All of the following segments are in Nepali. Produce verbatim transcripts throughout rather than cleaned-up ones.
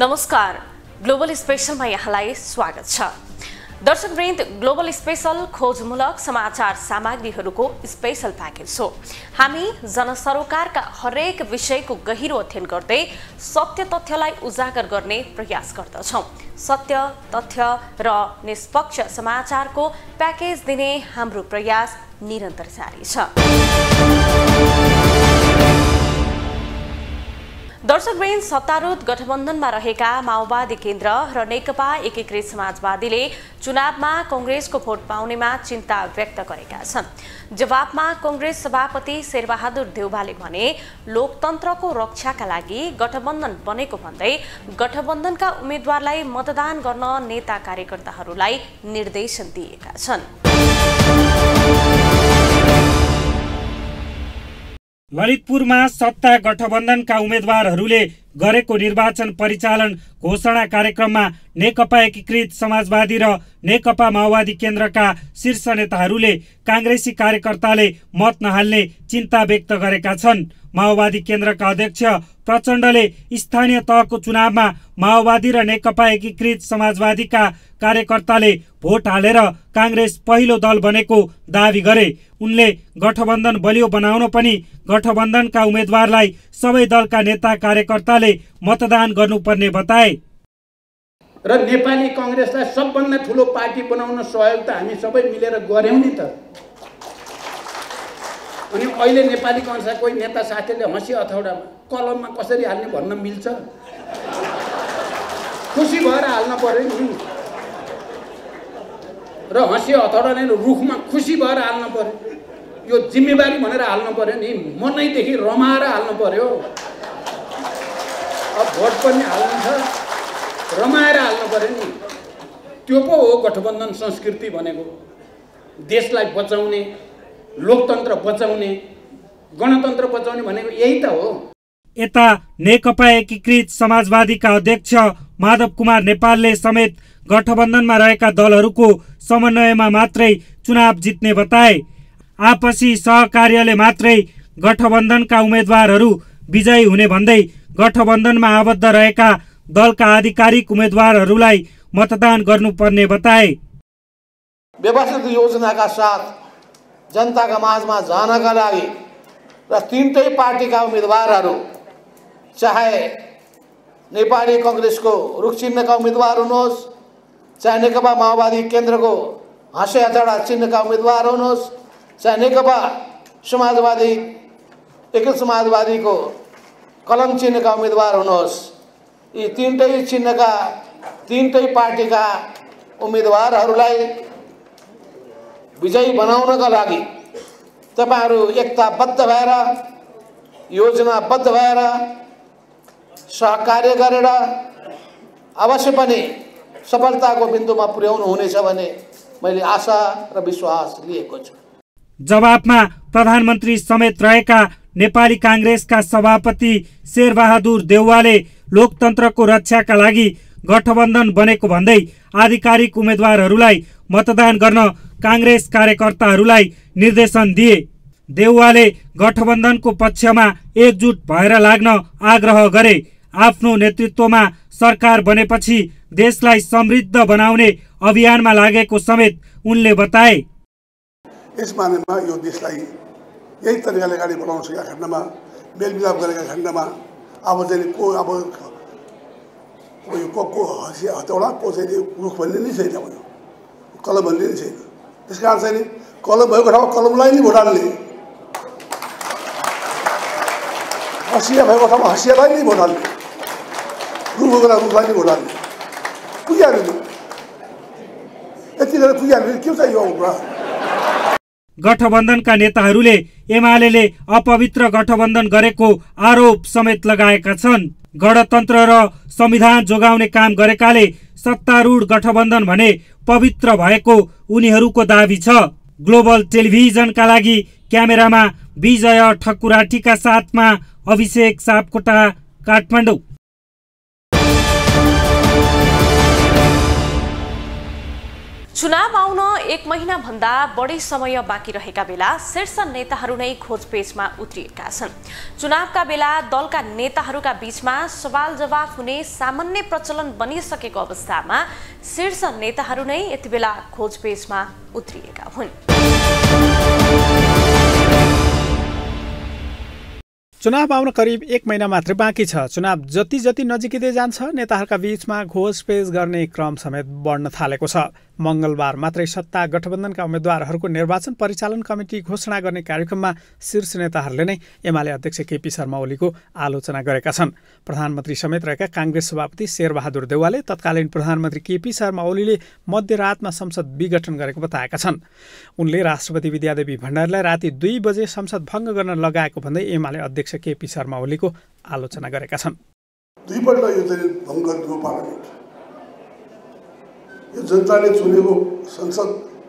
नमस्कार, ग्लोबल स्पेशलमा यहाँलाई स्वागत छ। दर्शकवृन्द, ग्लोबल स्पेशल खोजमूलक समाचार सामग्रीहरूको स्पेशल प्याकेज हो। हामी जनसरोकारका हरेक विषयको गहिरो अध्ययन गर्दै सत्य तथ्यलाई उजागर गर्ने प्रयास गर्दछौँ। सत्य, तथ्य र निष्पक्ष समाचारको प्याकेज दिने हाम्रो प्रयास निरन्तर जारी छ। दर्शकवृन्द, सत्तारूढ गठबन्धनमा रहेका माओवादी केन्द्र र नेकपा एकीकृत समाजवादीले चुनावमा कांग्रेसको भोट पाउनेमा चिन्ता व्यक्त गरेका छन्। जवाफमा कांग्रेस सभापति शेरबहादुर देउवाले भने लोकतन्त्रको रक्षाका लागि गठबन्धन बनेको भन्दै गठबन्धनका उम्मेद्वारलाई मतदान गर्न नेता कार्यकर्ताहरूलाई निर्देशन दिएका छन्। ललितपुरमा सत्ता गठबन्धनका उम्मेद्वारहरूले गरेको निर्वाचन परिचालन घोषणा कार्यक्रममा नेकपा एकीकृत समाजवादी र नेकपा माओवादी केन्द्रका शीर्ष नेताहरूले कांग्रेसी कार्यकर्ताले मत नहाल्ने चिन्ता व्यक्त गरेका छन्। माओवादी केन्द्रका अध्यक्ष प्रचण्डले स्थानीय तहको चुनावमा माओवादी र नेकपा एकीकृत समाजवादीका कार्यकर्ताले भोट हालेर कांग्रेस पहिलो दल बनेको दावी गरे। उनले गठबन्धन बलियो बनाउन पनि गठबन्धनका उम्मेद्वारलाई सबै दलका नेता कार्यकर्ताले मतदान गर्नुपर्ने बताए। र नेपाली कांग्रेसलाई सबभन्दा ठुलो पार्टी बनाउन सहयोग त हामी सबै मिलेर गर्यौं नि त। अनि अहिले नेपाली कांग्रेसका कोही नेता साथीले हँसी अथौडामा कलममा कसरी हाल्ने भन्न मिल्छ? खुसी भएर हाल्न पर्यो नि। र हँसी अथौडा नै रुखमा खुसी भएर हाल्न पर्यो। यो जिम्मेवारी भनेर हाल्न पर्यो नि। मनैदेखि रमाएर हाल्न पर्यो। अब भोट पनि हाल्नु छ, रमाएर हाल्नु पर्यो नि। त्यो पो हो गठबन्धन संस्कृति भनेको। देशलाई बचाउने, लोकतन्त्र बचाउने, गणतन्त्र बचाउने भनेको यही त हो। यता नेकपा एकीकृत समाजवादीका अध्यक्ष माधव कुमार नेपालले समेत गठबन्धनमा रहेका दलहरूको समन्वयमा मात्रै चुनाव जित्ने बताए। आपसी सहकार्यले मात्रै गठबन्धनका उम्मेद्वारहरू विजयी हुने भन्दै गठबन्धनमा आबद्ध रहेका दलका आधिकारिक उम्मेद्वारहरूलाई मतदान गर्नुपर्ने बताए। व्यवस्थित योजनाका साथ जनताका माझमा जानका लागि र तीनटै पार्टीका उम्मेदवारहरू, चाहे नेपाली कांग्रेसको रुख चिन्हका उम्मेदवार हुनुहोस्, चाहे नेकपा माओवादी केन्द्रको हाँसे हथौडा चिन्हका उम्मेदवार हुनुहोस्, चाहे नेकपा समाजवादी एकीकृत समाजवादीको कलम चिन्हका उम्मेदवार हुनुहोस्, यी तीनटै चिन्हका तीनटै पार्टीका उम्मेदवारहरूलाई विजयी बनाउनका लागि तपाईहरु एकताबद्ध भएर, योजनाबद्ध भएर, सहकार्य गरेर अवश्य पनि सफलताको बिन्दुमा पुर्याउनु हुनेछ भन्ने मैले आशा र विश्वास लिएको छु। जवाफमा प्रधानमन्त्री समेत रहेका नेपाली कांग्रेसका सभापति शेरबहादुर देउवाले लोकतन्त्रको रक्षाका लागि गठबन्धन बनेको भन्दै आधिकारिक उम्मेद्वारहरूलाई मतदान गर्न कांग्रेस कार्यकर्ताहरूलाई निर्देशन दिए। देउवाले गठबन्धनको पक्षमा एकजुट भएर लाग्न आग्रह गरे। आफ्नो नेतृत्वमा सरकार बनेपछि देशलाई समृद्ध बनाउने अभियानमा लागेको समेत उनले बताए। यस बारेमा यो देशलाई यही तरिकाले अगाडि बढाउन सकेका खण्डमा, मेलमिलाप गरेका खण्डमा अब चाहिँ को अब को को हँसिया हतौडा को चाहिँ रुख भन्ने नै छैन, कलम भन्ने नै छैन। त्यस कारण चाहिँ नि कलम भएको ठाउँमा कलमलाई नै भोट हाल्ने, हँसिया भएको ठाउँमा हँसियालाई नै भोट हाल्ने, रुख भएको रुखलाई नै भोट हाल्ने। पुगिहाल्नु, यति गरेर पुगिहाल्नु के चाहियो कुरा? गठबन्धनका नेताहरूले एमाले अपवित्र गठबन्धन गरेको आरोप समेत लगाएका छन्। गणतन्त्र र संविधान जोगाउने काम गरेकाले सत्तारूढ गठबन्धन भने पवित्र भएको उनीहरूको दावी छ। ग्लोबल टेलिभिजनका लागि क्यामेरामा विजय ठकुराटीका साथमा अभिषेक सापकोटा, काठमाडौँ। चुनाव आउन एक महिना भन्दा बढी समय बाँकी रहेका बेला शीर्ष नेताहरू नै खोजपेचमा उत्रिएका छन्। चुनावका बेला दलका नेताहरूका बीचमा सवाल जवाफ हुने सामान्य प्रचलन बनिसकेको अवस्थामा शीर्ष नेताहरू नै यति बेला खोजपेचमा उत्रिएका हुन्। चुनाव आउन करिब एक महिना मात्र बाँकी छ। चुनाव जति जति नजिकिँदै जान्छ नेताहरूका बीचमा घोषपेच गर्ने क्रम समेत बढ्न थालेको छ। मंगलबार मात्रै सत्ता गठबन्धनका उम्मेद्वारहरूको निर्वाचन परिचालन कमिटी घोषणा गर्ने कार्यक्रममा शीर्ष नेताहरूले नै एमाले अध्यक्ष केपी शर्मा ओलीको आलोचना गरेका छन्। प्रधानमन्त्री समेत रहेका कांग्रेस सभापति शेरबहादुर देउवाले तत्कालीन प्रधानमन्त्री केपी शर्मा ओलीले मध्यरातमा संसद विघटन गरेको बताएका छन्। उनले राष्ट्रपति विद्यादेवी भण्डारीलाई राति दुई बजे संसद भङ्ग गर्न लगाएको भन्दै एमाले अध्यक्ष केपी शर्मा ओलीको आलोचना गरेका छन्। दुईपल्ट यो चाहिँ भङ्ग गरिदियो पार्लियामेन्ट। यो जनताले चुनेको संसद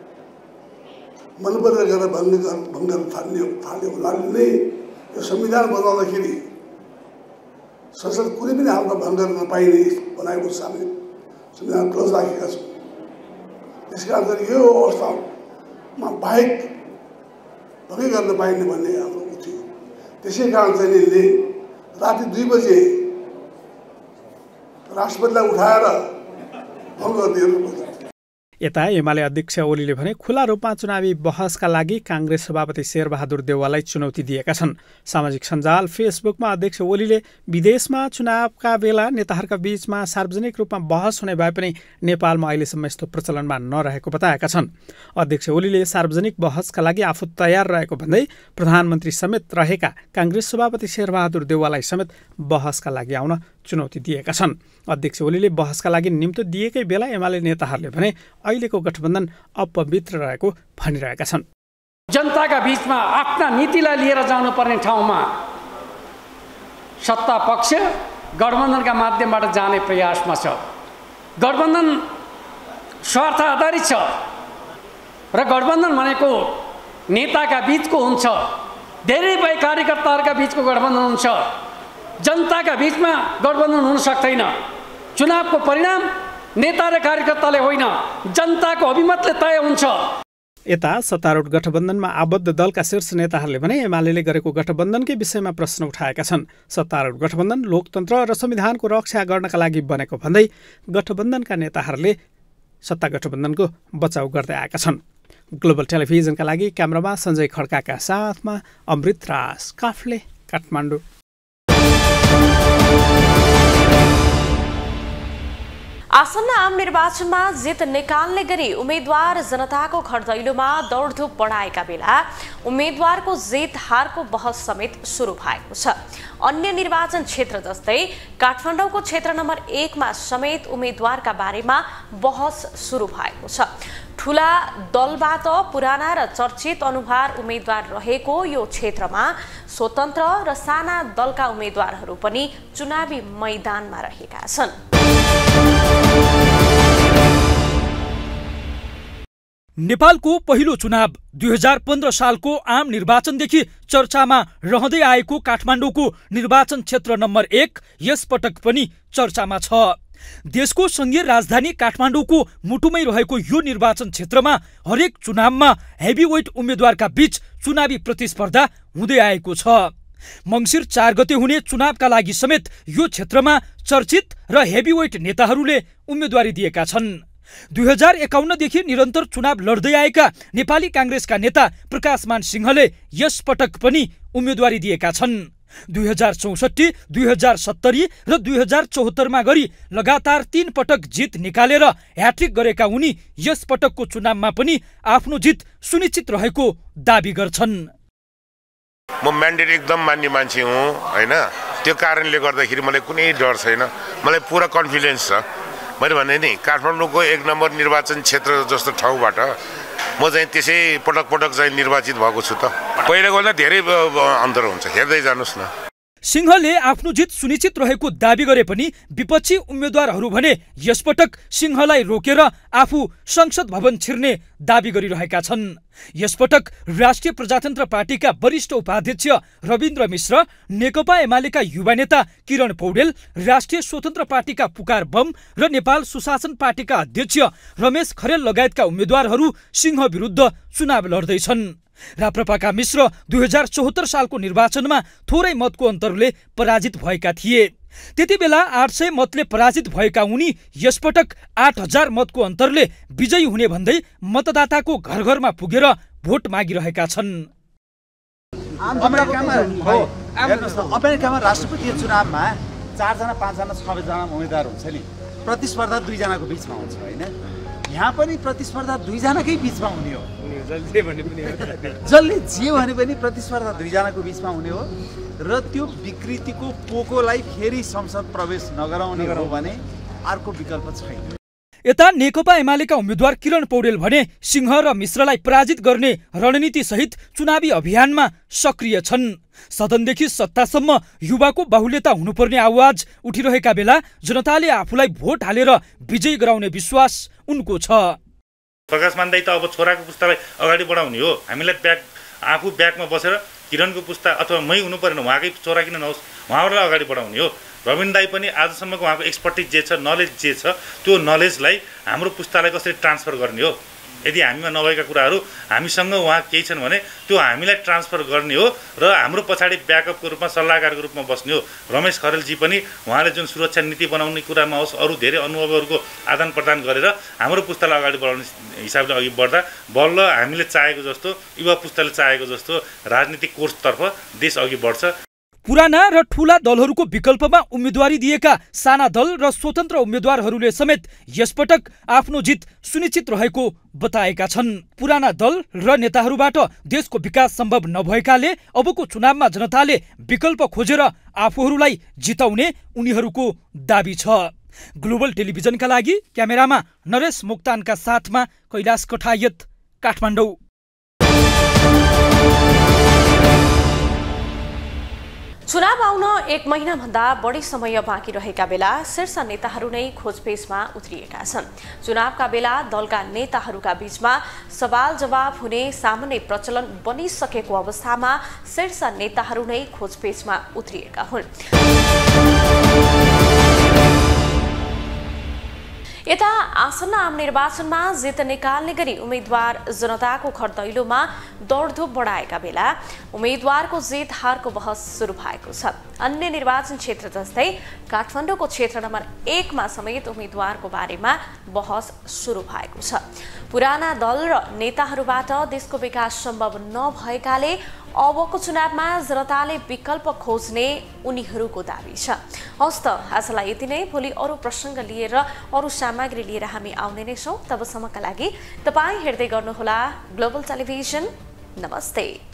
मनपरेर गरेर भङ्ग भङ्ग थाल्ने थाल्यो हुनाले नै यो संविधान बनाउँदाखेरि संसद कुनै पनि हालमा भङ्ग गर्न नपाइने बनाएको सामने संविधान क्लोज राखेका छौँ। त्यस कारण चाहिँ यो अवस्थामा बाहेक भङ्गै गर्न पाइने भन्ने हाम्रो थियो। त्यसै कारण चाहिँ यसले राति दुई बजे राष्ट्रपतिलाई उठाएर भङ्ग गरिदिएर यता एमाले अध्यक्ष ओलीले भने खुला रूपमा चुनावी बहसका लागि कांग्रेस सभापति शेरबहादुर देउवालाई चुनौती दिएका छन्। सामाजिक सञ्जाल फेसबुकमा अध्यक्ष ओलीले विदेशमा चुनावका बेला नेताहरूका बीचमा सार्वजनिक रूपमा बहस हुने भए पनि नेपालमा अहिलेसम्म यस्तो प्रचलनमा नरहेको बताएका छन्। अध्यक्ष ओलीले सार्वजनिक बहसका लागि आफू तयार रहेको भन्दै प्रधानमन्त्री समेत रहेका कांग्रेस सभापति शेरबहादुर देउवालाई समेत बहसका लागि आउन चुनौती दिएका छन्। अध्यक्ष ओलीले बहसका लागि निम्तो दिएकै बेला एमाले नेताहरूले भने अहिलेको गठबन्धन अपवित्र रहेको भनिरहेका छन्। जनताका बीचमा आफ्ना नीतिलाई लिएर जानुपर्ने ठाउँमा सत्ता पक्ष गठबन्धनका माध्यमबाट जाने प्रयासमा छ। गठबन्धन स्वार्थ आधारित छ र गठबन्धन भनेको नेताका बीचको हुन्छ, धेरै भए कार्यकर्ताहरूका बीचको गठबन्धन हुन्छ। जनताका बीचमा गठबन्धन हुन सक्दैन। चुनावको परिणाम नेता र कार्यकर्ताले होइन, जनताको अभिमतले तय हुन्छ। यता सत्तारूढ गठबन्धनमा आबद्ध दलका शीर्ष नेताहरूले भने एमाले गरेको गठबन्धनकै विषयमा प्रश्न उठाएका छन्। सत्तारूढ गठबन्धन लोकतन्त्र र संविधानको रक्षा गर्नका लागि बनेको भन्दै गठबन्धनका नेताहरूले सत्ता गठबन्धनको बचाउ गर्दै आएका छन्। ग्लोबल टेलिभिजनका लागि क्यामेरामा सञ्जय खड्काका साथमा अमृत राज, काफले, काठमाडौँ। आसन्न आम निर्वाचनमा जित निकाल्ने गरी उम्मेद्वार जनताको घर दैलोमा दौडधुप बढाएका बेला उम्मेद्वारको जित हारको बहस समेत सुरु भएको छ। अन्य निर्वाचन क्षेत्र जस्तै काठमाडौँको क्षेत्र नम्बर एकमा समेत उम्मेद्वारका बारेमा बहस सुरु भएको छ। ठूला दलबाट पुराना र चर्चित अनुहार उम्मेद्वार रहेको यो क्षेत्रमा स्वतन्त्र र साना दलका उम्मेद्वारहरू पनि चुनावी मैदानमा रहेका छन्। नेपालको पहिलो चुनाव दुई हजार पन्ध्र सालको आम निर्वाचनदेखि चर्चामा रहँदै आएको काठमाडौँको निर्वाचन क्षेत्र नम्बर एक यसपटक पनि चर्चामा छ। देशको संघीय राजधानी काठमाडौँको मुटुमै रहेको यो निर्वाचन क्षेत्रमा हरेक चुनावमा हेभीवेट उम्मेद्वारका बीच चुनावी प्रतिस्पर्धा हुँदै आएको छ। मंसिर चार गते हुने चुनावका लागि समेत यो क्षेत्रमा चर्चित र हेभीवेट नेताहरूले उम्मेदवारी दिएका छन्। दुई हजार एकाउन्नदेखि निरन्तर चुनाव लड्दै आएका नेपाली कांग्रेसका नेता प्रकाशमान सिंहले यस पटक पनि उम्मेदवारी दिएका छन्। दुई हजार चौसठी दुई हजार सत्तरी र दुई हजार चौहत्तरमा गरी लगातार तीन पटक जित निकालेर ह्याट्रिक गरेका उनी यस पटकको चुनावमा पनि आफ्नो जित सुनिश्चित रहेको दावी गर्छन्। म म्यान्डेट एकदम मान्ने मान्छे हुँ हैन, त्यो कारणले गर्दाखेरि मलाई कुनै डर छैन, मलाई पुरा कन्फिडेन्स छ। मैले भने नि काठमाडौँको एक नम्बर निर्वाचन क्षेत्र जस्तो ठाउँबाट म चाहिँ त्यसै पटक पटक चाहिँ निर्वाचित भएको छु त। पहिलाको भन्दा धेरै अन्तर हुन्छ, हेर्दै जानुस् न। सिंहले आफ्नो जित सुनिश्चित रहेको दाबी गरे पनि विपक्षी उम्मेद्वारहरू भने यसपटक सिंहलाई रोकेर आफू संसद भवन छिर्ने दाबी गरिरहेका छन्। यसपटक राष्ट्रिय प्रजातन्त्र पार्टीका वरिष्ठ उपाध्यक्ष रविन्द्र मिश्र, नेकपा एमालेका युवा नेता किरण पौडेल, राष्ट्रिय स्वतन्त्र पार्टीका पुकार बम र नेपाल सुशासन पार्टीका अध्यक्ष रमेश खरेल लगायतका उम्मेद्वारहरू सिंह विरुद्ध चुनाव लड्दैछन्। राप्रपाका मिश्र दुई हजार चौहत्तर सालको निर्वाचनमा थोरै मतको अन्तरले पराजित भएका थिए। त्यति बेला आठ सय मतले पराजित भएका उनी यसपटक आठ हजार मतको अन्तरले विजयी हुने भन्दै मतदाताको घर घरमा पुगेर भोट मागिरहेका छन्। अमेरिकामा हो हेर्नुहोस् न, अमेरिकामा राष्ट्रपतीय चुनावमा चारजना पाँचजना छजना उम्मेदवार हुन्छ नि, प्रतिस्पर्धा दुईजनाको बिचमा हुन्छ होइन। यहाँ पनि प्रतिस्पर्धा दुईजनाकै बिचमा हुने हो, जसले जे भने पनि प्रतिस्पर्धा दुईजनाको बिचमा हुने हो र त्यो विकृतिको पोकोलाई फेरि संसद प्रवेश नगराउने हो भने अर्को विकल्प छैन। यता नेकपा एमालेका उम्मेद्वार किरण पौडेल भने सिंह र मिश्रलाई पराजित गर्ने रणनीति सहित चुनावी अभियानमा सक्रिय छन्। सदनदेखि सत्तासम्म युवाको बाहुल्यता हुनुपर्ने आवाज उठिरहेका बेला जनताले आफूलाई भोट हालेर विजयी गराउने विश्वास उनको छ। प्रकाश मान दाइ त अब छोराको पुस्तालाई अगाडि बढाउने हो, हामीलाई ब्याक आफू ब्याकमा बसेर किरणको पुस्ता अथवा मै हुनु परेन, उहाँकै छोरा किन नहोस्, उहाँहरूलाई अगाडि बढाउने हो। रविन्द्र दाइ पनि आजसम्मको उहाँको एक्सपर्टिज जे छ, नलेज जे छ, त्यो नलेजलाई हाम्रो पुस्तालाई कसरी ट्रान्सफर गर्ने हो। यदि हामीमा नभएका कुराहरू हामीसँग उहाँ केही छन् भने त्यो हामीलाई ट्रान्सफर गर्ने हो र हाम्रो पछाडि ब्याकअपको रूपमा सल्लाहकारको रूपमा बस्ने हो। रमेश खरेलजी पनि उहाँले जुन सुरक्षा नीति बनाउने कुरामा होस्, अरू धेरै अनुभवहरूको आदान प्रदान गरेर हाम्रो पुस्तालाई अगाडि बढाउने हिसाबले अघि बढ्दा बल्ल हामीले चाहेको जस्तो, युवा पुस्ताले चाहेको जस्तो राजनीतिक कोर्सतर्फ देश अघि बढ्छ। पुराना र ठूला दलहरूको विकल्पमा उम्मेदवारी दिएका साना दल र स्वतन्त्र उम्मेद्वारहरूले समेत यसपटक आफ्नो जित सुनिश्चित रहेको बताएका छन्। पुराना दल र नेताहरूबाट देशको विकास सम्भव नभएकाले अबको चुनावमा जनताले विकल्प खोजेर आफूहरूलाई जिताउने उनीहरूको दाबी छ। ग्लोबल टेलिभिजनका लागि क्यामेरामा नरेश मोक्तानका साथमा कैलाश कठायत, काठमाडौँ। चुनाव आउन एक महिनाभन्दा बढी समय बाँकी रहेका बेला शीर्ष नेताहरू नै खोजपेचमा उत्रिएका छन्। चुनावका बेला दलका नेताहरूका बीचमा सवाल जवाब हुने सामान्य प्रचलन बनिसकेको अवस्थामा शीर्ष नेताहरू नै खोजपेचमा उत्रिएका हुन्। यता आसन्न आम निर्वाचनमा जित निकाल्ने गरी उम्मेद्वार जनताको घर दैलोमा दौडधुप बढाएका बेला उम्मेद्वारको जित हारको बहस सुरु भएको छ। अन्य निर्वाचन क्षेत्र जस्तै काठमाडौँको क्षेत्र नम्बर एकमा समेत उम्मेद्वारको बारेमा बहस सुरु भएको छ। पुराना दल र नेताहरूबाट देशको विकास सम्भव नभएकाले अबको चुनावमा जनताले विकल्प खोज्ने उनीहरूको दाबी छ। हस् त आजलाई यति नै। भोलि अरू प्रसङ्ग लिएर अरू सामग्री लिएर हामी आउने नै छौँ। तबसम्मका लागि तपाईँ हेर्दै गर्नुहोला ग्लोबल टेलिभिजन। नमस्ते।